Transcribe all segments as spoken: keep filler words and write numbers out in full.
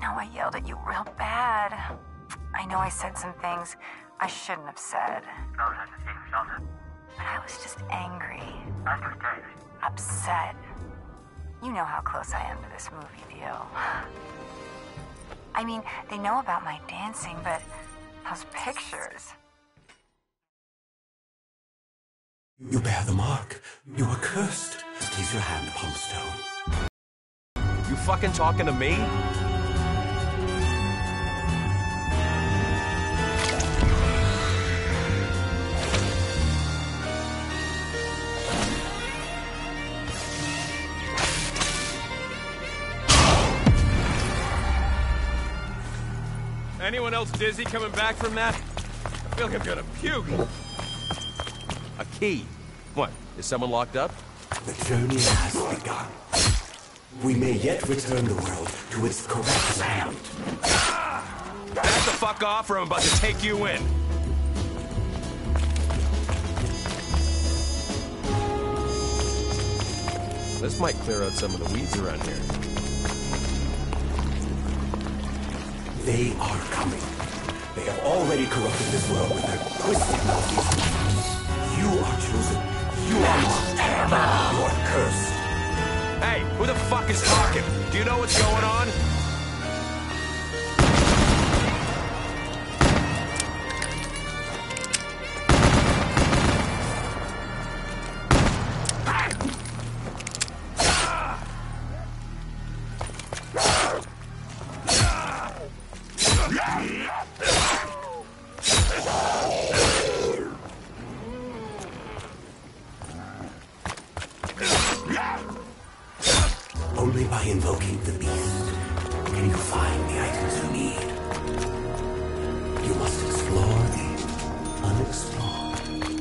know I yelled at you real bad. I know I said some things I shouldn't have said. But I was just angry. Upset. You know how close I am to this movie deal. I mean, they know about my dancing, but those pictures... You bear the mark. You are cursed. Place your hand upon the stone. You fucking talking to me? Anyone else dizzy coming back from that? I feel like I'm gonna puke. A key? What? Is someone locked up? The journey has begun. We may yet return the world to its correct land. Back the fuck off or I'm about to take you in. This might clear out some of the weeds around here. They are coming. They have already corrupted this world with their twisted northeast. You are chosen. You are marked. You are cursed. Hey, who the fuck is talking? Do you know what's going on? Only by invoking the beast can you find the items you need. You must explore the unexplored.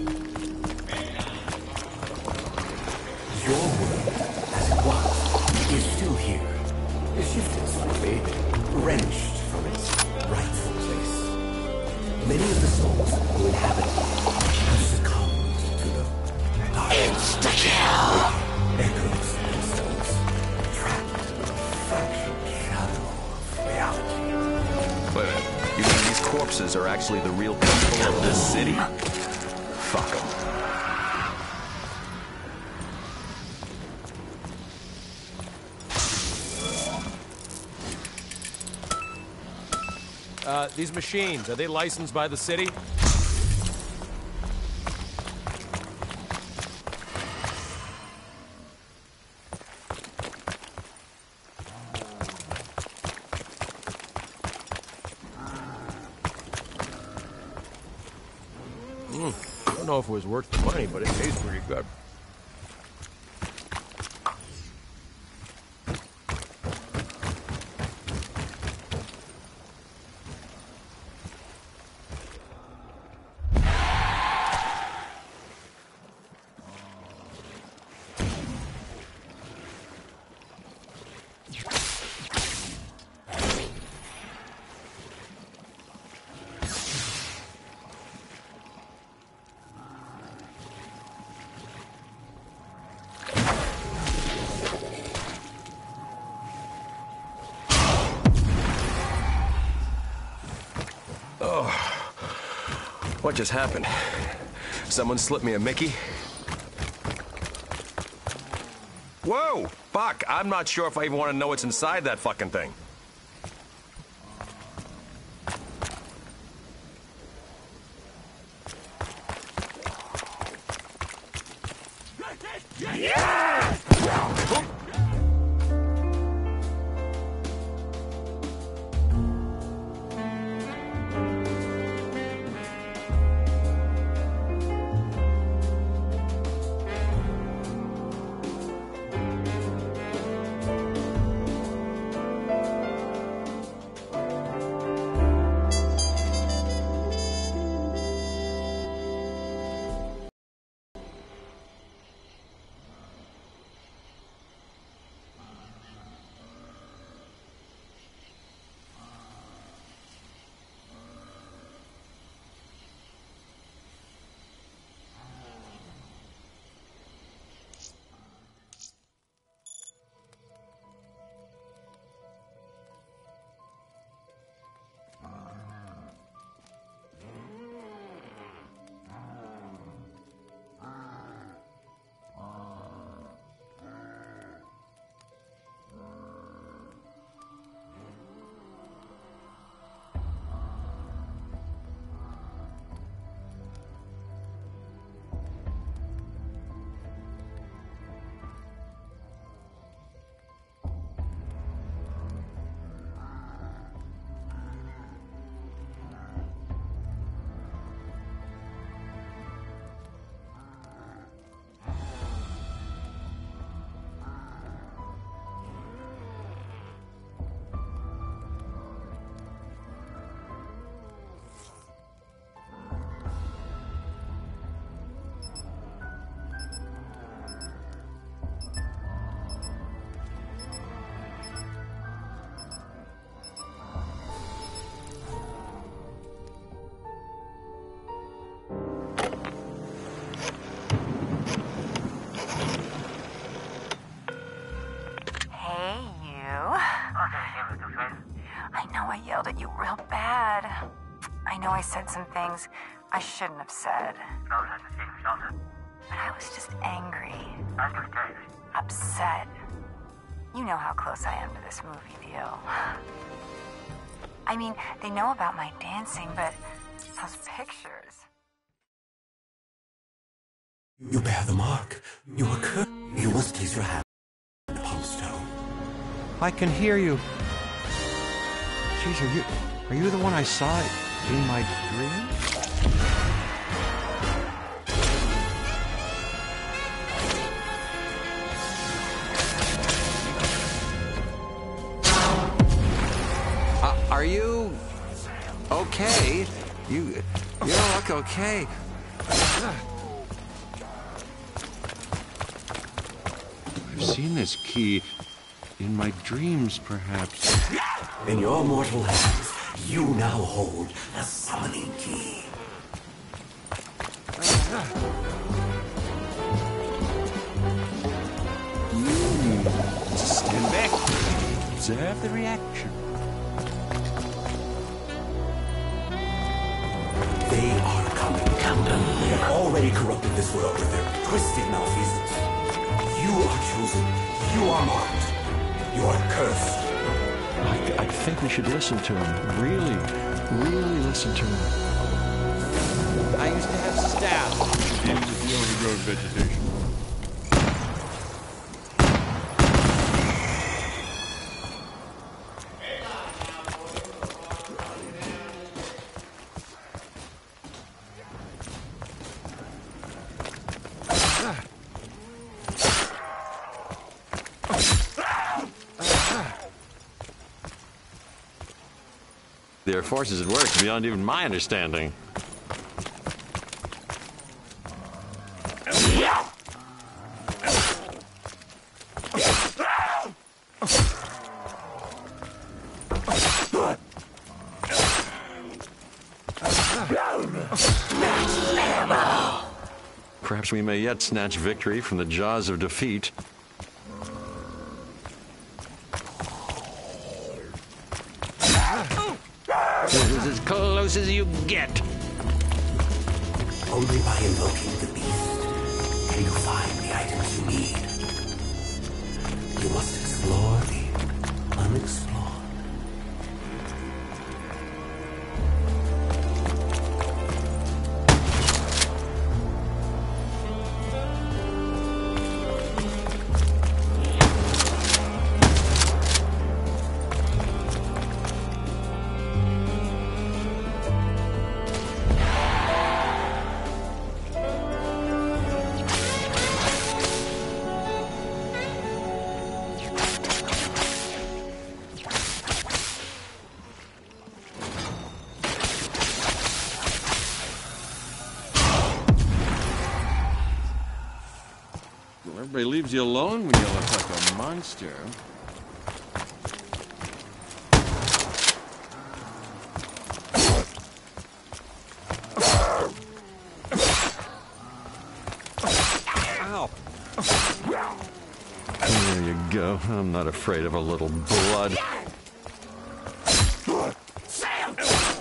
Your world, as it was, is still here. Shifted slightly, wrenched from its rightful place. Many of the souls who inhabit it have succumbed to the dark. Insta-kill! Echoes themselves, trapped in a fractured shadow of reality. Wait a minute. You mean these corpses are actually the real people of this city? Fuck them. Uh, these machines, are they licensed by the city? Mm, I don't know if it was worth the money, but it tastes pretty good. What just happened? Someone slipped me a Mickey? Whoa! Fuck! I'm not sure if I even want to know what's inside that fucking thing. I know I yelled at you real bad. I know I said some things I shouldn't have said. But I was just angry. Upset. You know how close I am to this movie deal. I mean, they know about my dancing, but those pictures... You bear the mark. You are cursed. You must place your hand upon the stone. I can hear you. Jeez, are you... Are you the one I saw in my dream? Uh, are you... okay? You... You don't look okay. I've seen this key in my dreams, perhaps. In your mortal hands, you now hold the summoning key. Mm. Stand back. Observe the reaction. They are coming, Camden. They have already corrupted this world with their twisted malfeasance. You are chosen. You are marked. You are cursed. I, I think we should listen to him. Really, really listen to him. I used to have staff. Names of the overgrown vegetation. There are forces at work beyond even my understanding. Perhaps we may yet snatch victory from the jaws of defeat. This is as close as you get. Only by invoking the beast can you find the items you need. You must explore the unexplored. Everybody leaves you alone when you look like a monster. Ow. There you go. I'm not afraid of a little blood. Sam!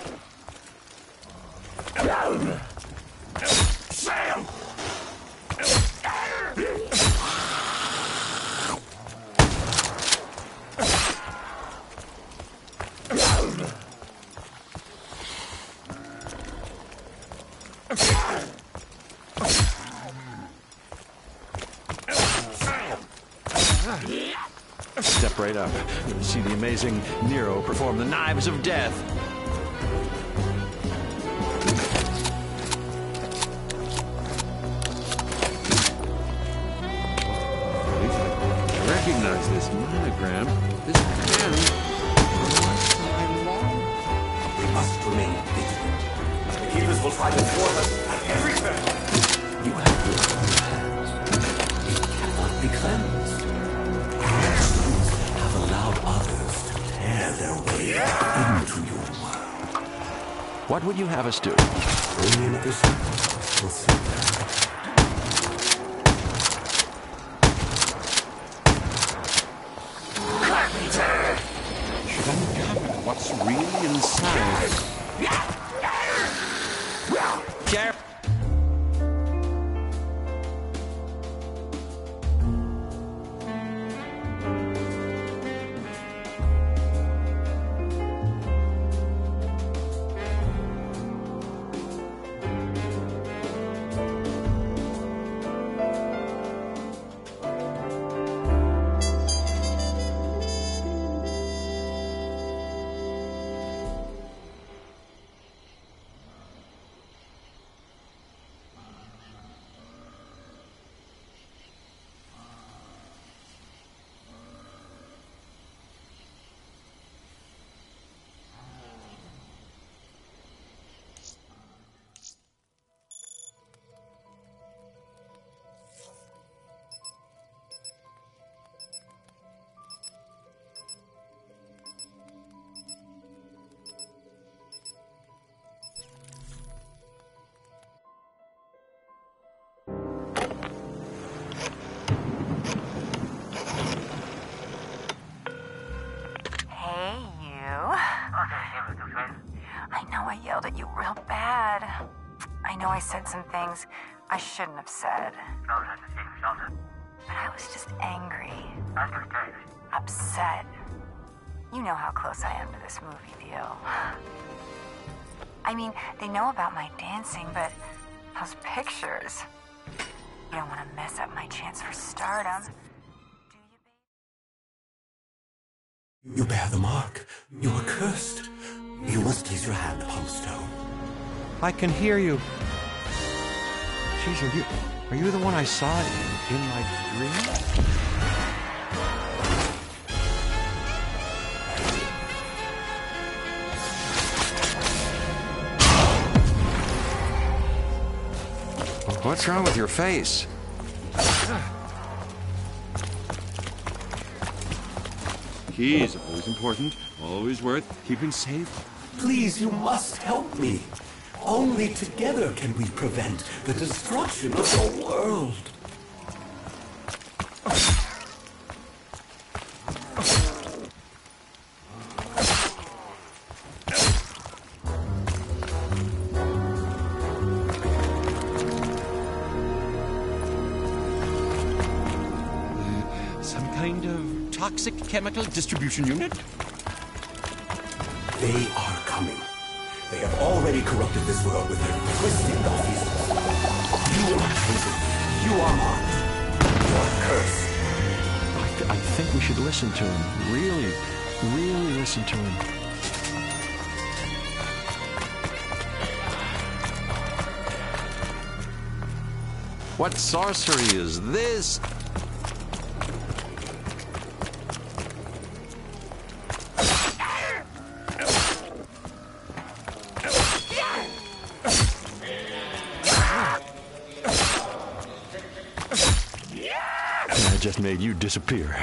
Sam! Step right up. You'll see the amazing Nero perform the Knives of Death. I recognize this monogram. This pen. We must remain vigilant. The keepers will try to thwart us at every turn. You have your own hands. It cannot be cleansed. Actions have allowed others to tear their way into your world. What would you have us do? Only another step will see that. Should uncover what's What's really inside? Sheriff! I said some things I shouldn't have said. But I was just angry. Upset. You know how close I am to this movie deal. I mean, they know about my dancing, but those pictures... You don't want to mess up my chance for stardom. Do you, babe? You bear the mark. You are cursed. You must place your hand upon the stone. I can hear you. Jeez, are you, are you the one I saw in, in my dream? What's wrong with your face? Keys are always important, always worth keeping safe. Please, you must help me. Only together can we prevent the destruction of the world. Some kind of toxic chemical distribution unit? They are coming. They have already corrupted this world with their twisted malfeasance. You are chosen. You are marked. You are cursed. I, th I think we should listen to him. Really, really listen to him. What sorcery is this? Just made you disappear.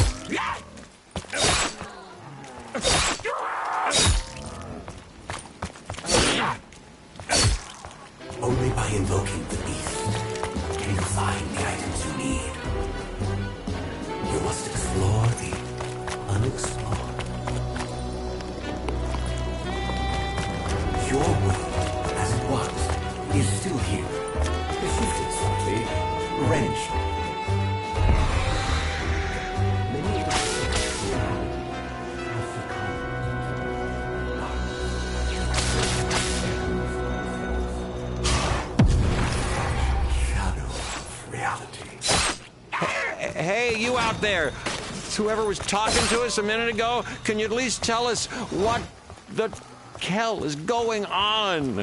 Only by invoking the beast can you find the items you need. You must explore the unexplored. Your world, as it was, is still here. The shifted slightly, wrenched. Hey, you out there, whoever was talking to us a minute ago, can you at least tell us what the hell is going on?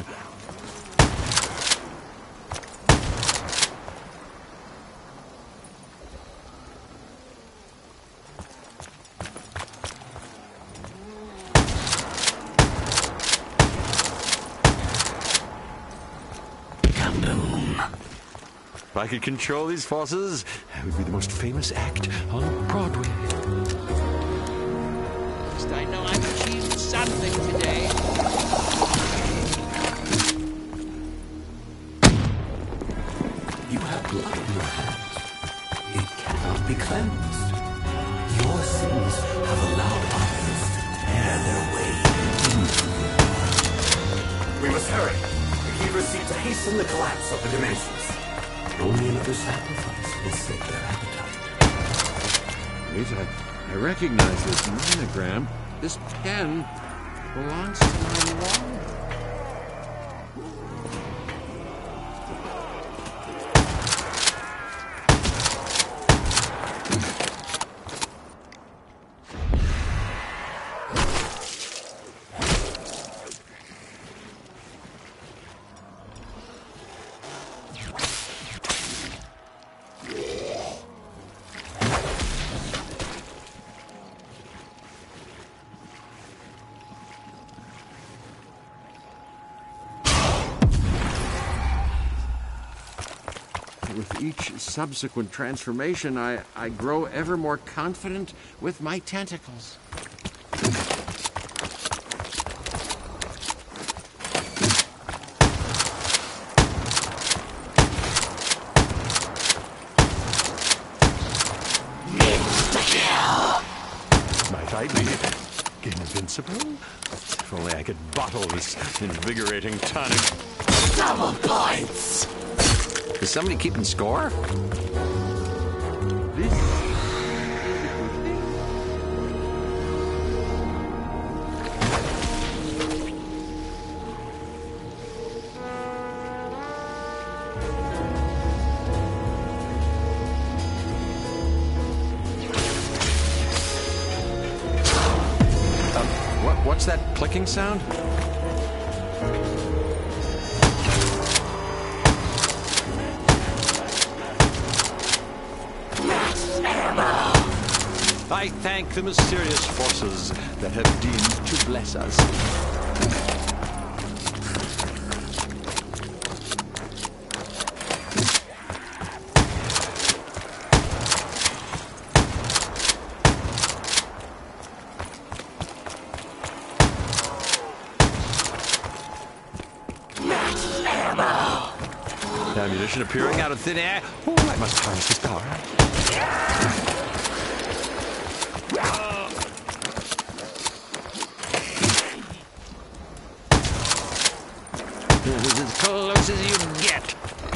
If I could control these forces, I would be the most famous act on Broadway. At least I know I've achieved something today. You have blood in your hands. It cannot be cleansed. Your sins have allowed others to tear their way hasten the collapse of the dimensions. Only another sacrifice will save their appetite. Wait, I, I recognize this monogram. This pen belongs to my mom. With each subsequent transformation, I, I grow ever more confident with my tentacles. Might I be invincible? If only I could bottle this invigorating tonic. Double points! Is somebody keeping score? This Um, what, what's that clicking sound? I thank the mysterious forces that have deemed to bless us. Ammunition appearing out of thin air. Oh, I must harness this power. This is as close as you get.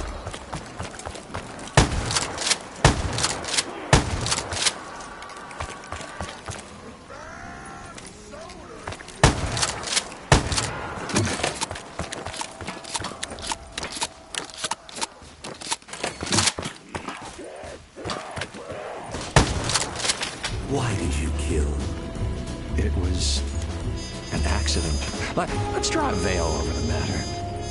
Why did you kill? It was an accident. Let, let's draw a veil over the matter.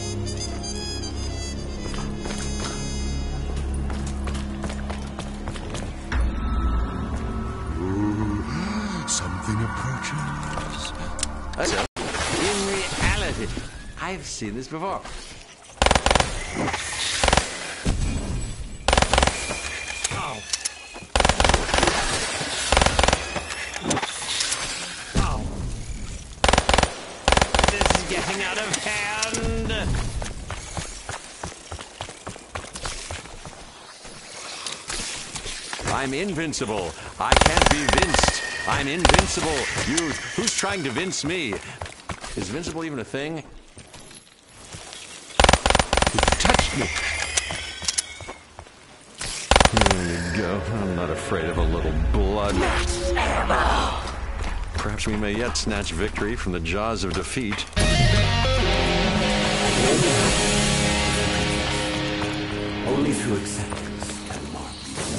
something approaches. In reality, I've seen this before. Oh. Oh. This is getting out of hand. I'm invincible. I can't be vinced. I'm invincible. You, who's trying to vince me? Is invincible even a thing? You touched me. There you go. I'm not afraid of a little blood. Perhaps we may yet snatch victory from the jaws of defeat. Only through acceptance can mark.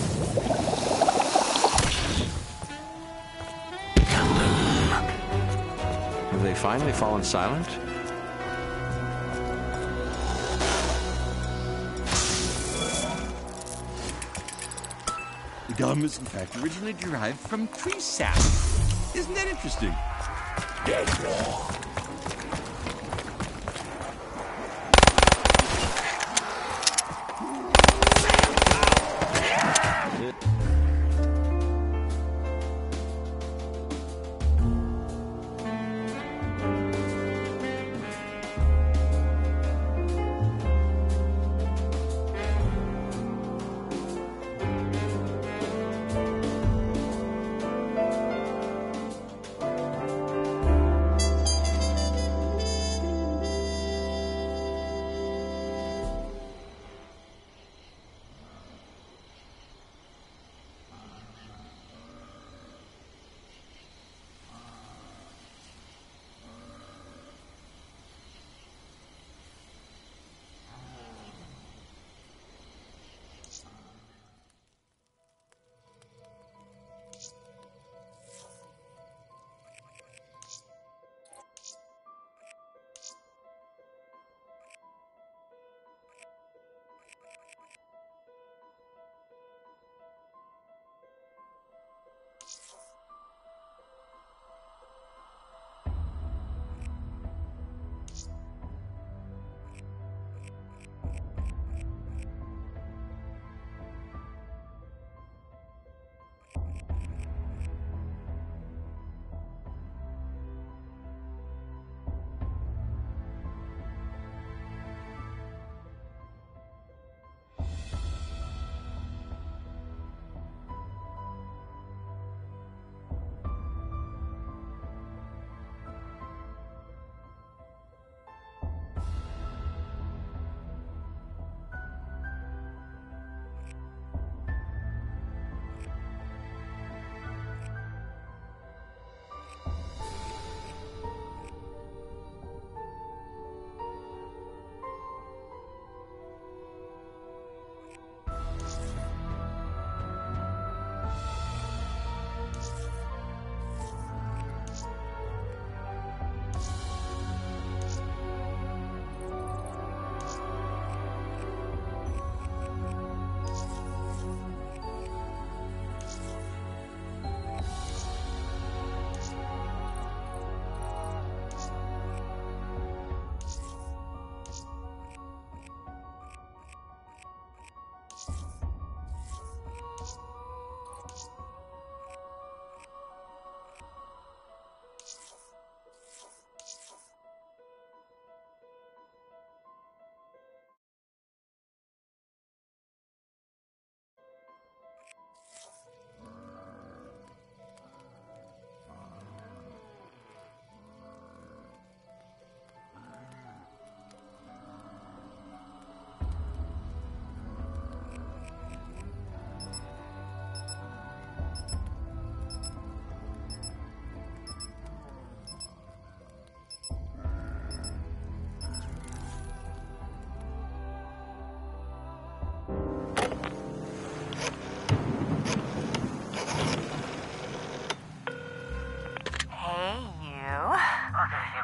Have they finally fallen silent? The gum is in fact originally derived from tree sap. Isn't that interesting? Dead wrong.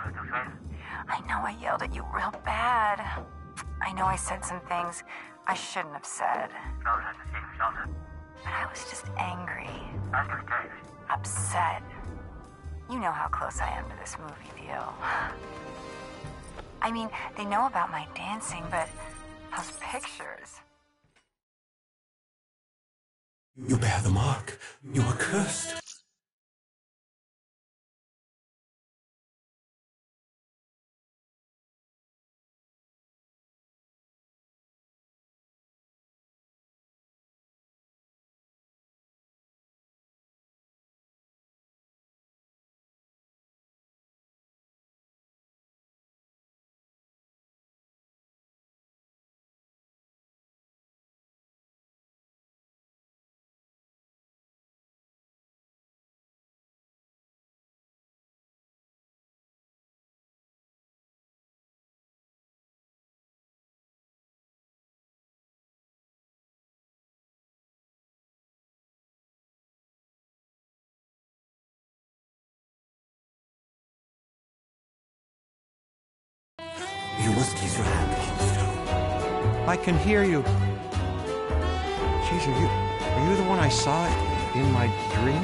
I know I yelled at you real bad. I know I said some things I shouldn't have said. But I was just angry. Upset. You know how close I am to this movie deal. I mean, they know about my dancing, but those pictures... You bear the mark. You are cursed. You must use your hand upon the stone. I can hear you. Jeez, are you, are you the one I saw in my dream?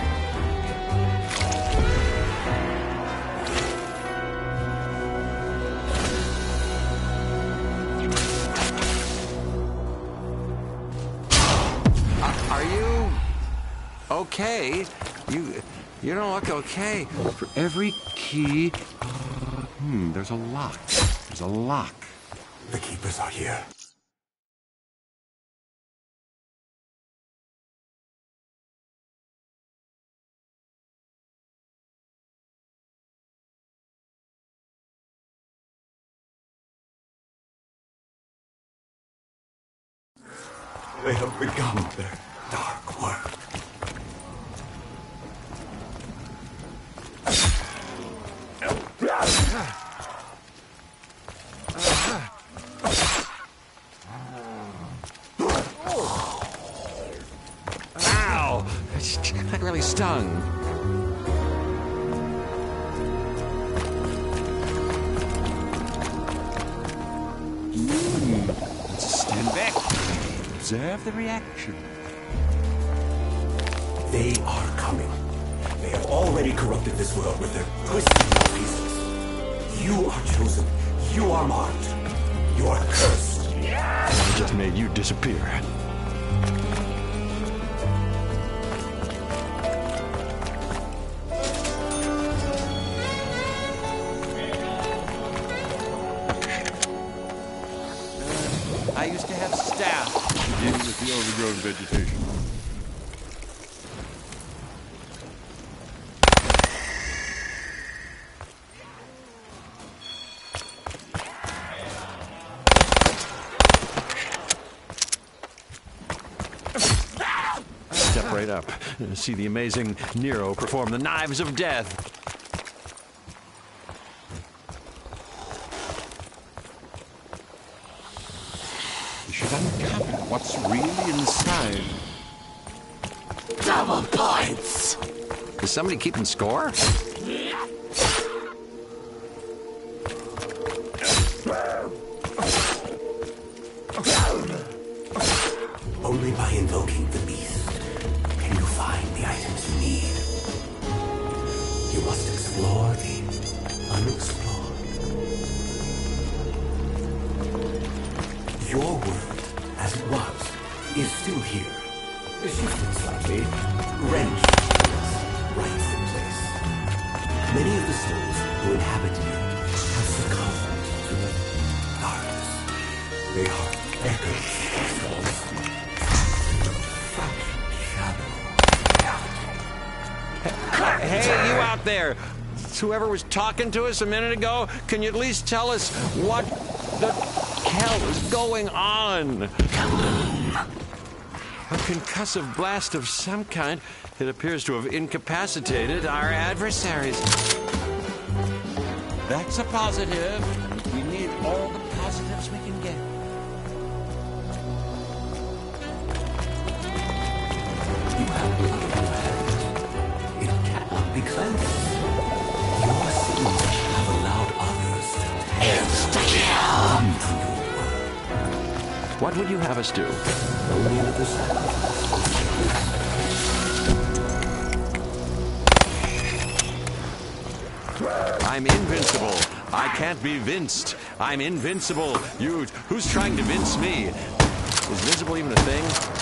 Uh, are you okay? You, you don't look okay. For every key, hmm, there's a lock. There's a lock. The keepers are here. They have begun their dark work. Ow! That really stung. Hmm. Let's stand back. Observe the reaction. They are coming. They have already corrupted this world with their twisted pieces. You are chosen. You are marked. You are cursed. I just made you disappear. I used to have staff. Begin with the overgrown vegetation. Step right up. See the amazing Nero perform the knives of death. You should uncover what's really inside. Double points! Is somebody keeping score? Only by invoking the beast can you find the items you need. You must explore the unexplored. Your world, as it was, is still here. Shifted slightly, wrenched from its rightful place. Many of the souls who inhabit it have succumbed to the darkness. They are echoes of souls. Hey, you out there! Whoever was talking to us a minute ago, can you at least tell us what the hell is going on? A concussive blast of some kind. It appears to have incapacitated our adversaries. That's a positive. We need all the positives we can get. You have blood on your hands. It cannot be cleansed. Your sins have What would you have us do? Only another sacrifice. I'm invincible. I can't be vinced. I'm invincible. You, who's trying to vince me? Is visible even a thing?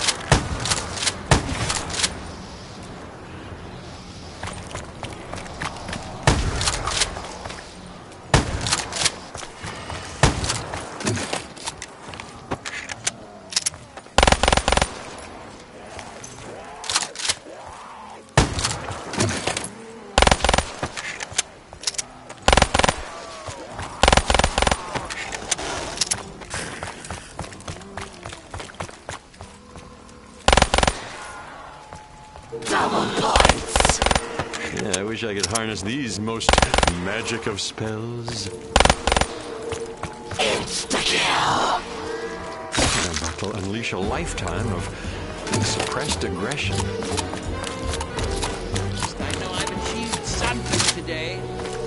Yeah, I wish I could harness these most magic of spells. Insta-kill! I'm about to unleash a lifetime of suppressed aggression. I know I've achieved something today.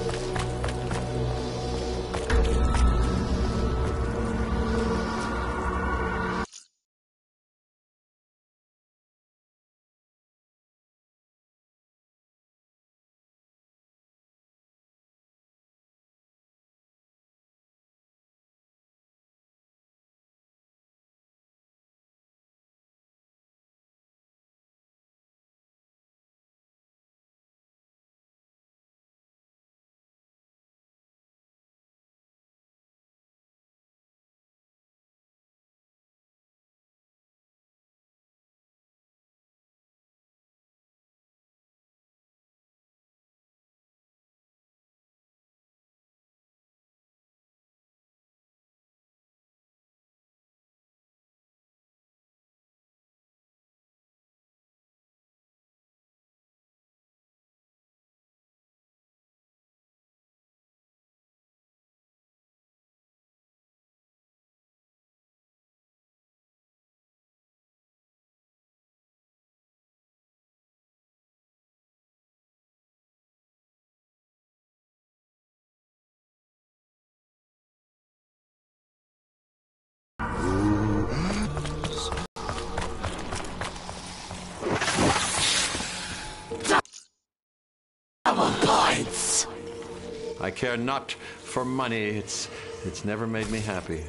I care not for money. It's it's never made me happy.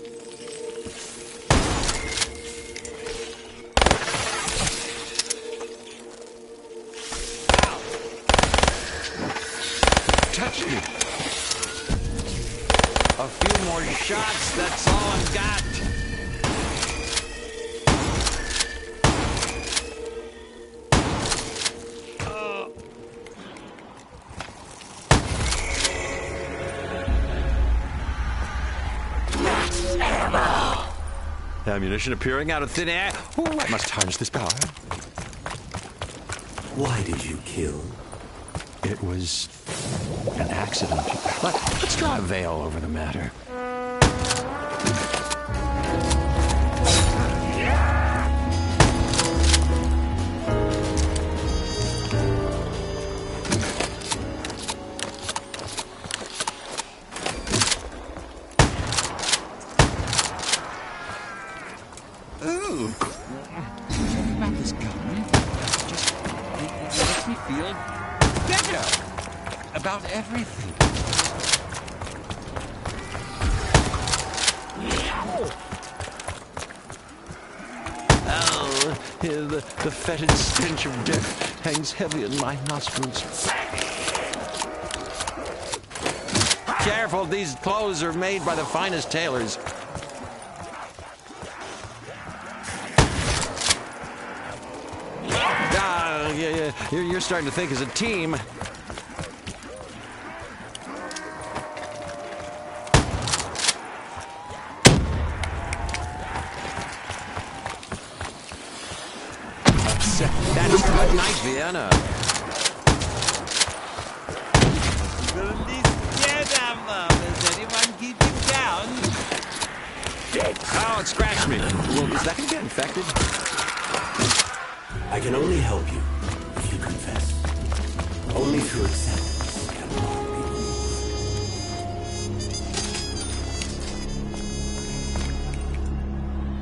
Touch me. A few more shots, that's all I've got. Ammunition appearing out of thin air. Ooh, I must harness this power. Why did you kill? It was an accident. Let, let's draw a veil over the matter. About this gun, just it, it makes me feel better about everything. Oh, the, the fetid stench of death hangs heavy in my nostrils. Careful, these clothes are made by the finest tailors. Ah, yeah, yeah. You're, you're starting to think as a team. That's good night, Vienna. We're at least scared of them. Is anyone keeping down? Oh, it scratched me. Well, is that going to get infected? I can only help you if you confess. Only through acceptance can one be moved.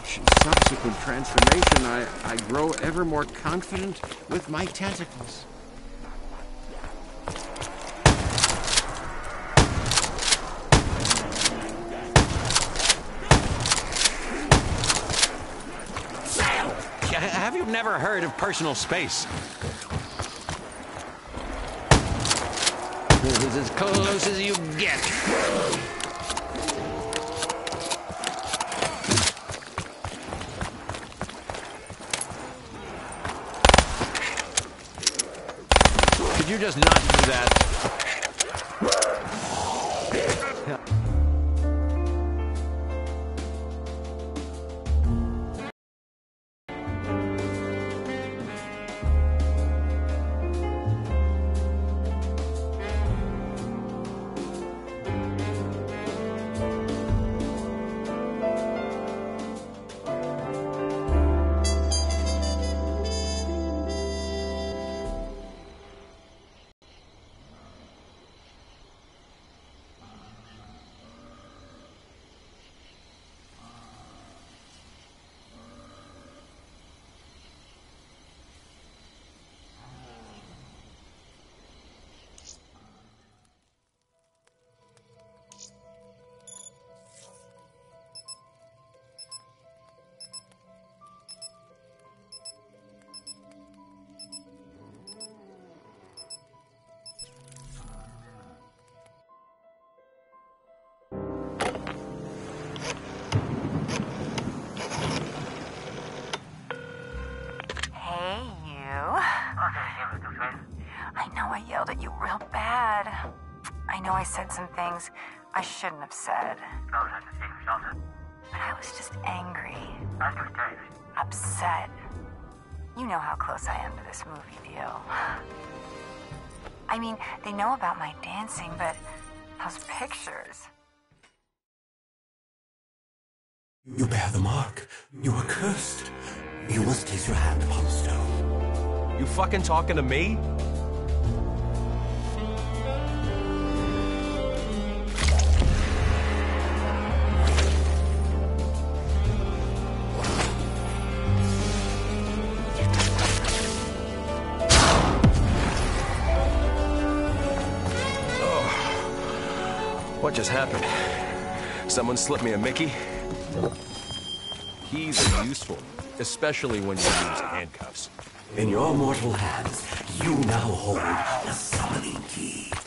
each subsequent transformation, I, I grow ever more confident with my tentacles. Have you never heard of personal space? This is as close as you get. Could you just not do that? I yelled at you real bad. I know I said some things I shouldn't have said. But I was just angry. Upset. You know how close I am to this movie deal. I mean, they know about my dancing, but those pictures... You bear the mark. You are cursed. You must place your hand upon the stone. You fucking talking to me? Oh. What just happened? Someone slipped me a Mickey? Keys are useful, especially when you use handcuffs. In your mortal hands, you now hold the summoning key.